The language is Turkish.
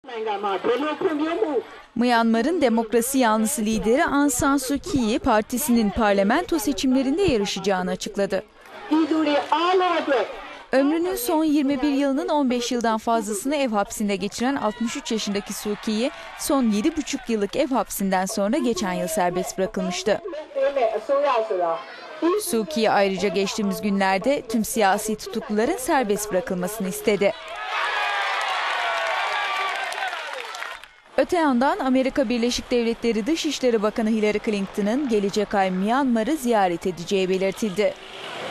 Myanmar'ın demokrasi yanlısı lideri Aung San Suu Kyi, partisinin parlamento seçimlerinde yarışacağını açıkladı. Ömrünün son 21 yılının 15 yıldan fazlasını ev hapsinde geçiren 63 yaşındaki Suu Kyi, son 7,5 yıllık ev hapsinden sonra geçen yıl serbest bırakılmıştı. Suu Kyi ayrıca geçtiğimiz günlerde tüm siyasi tutukluların serbest bırakılmasını istedi. Öte yandan Amerika Birleşik Devletleri Dışişleri Bakanı Hillary Clinton'ın gelecek ay Myanmar'ı ziyaret edeceği belirtildi.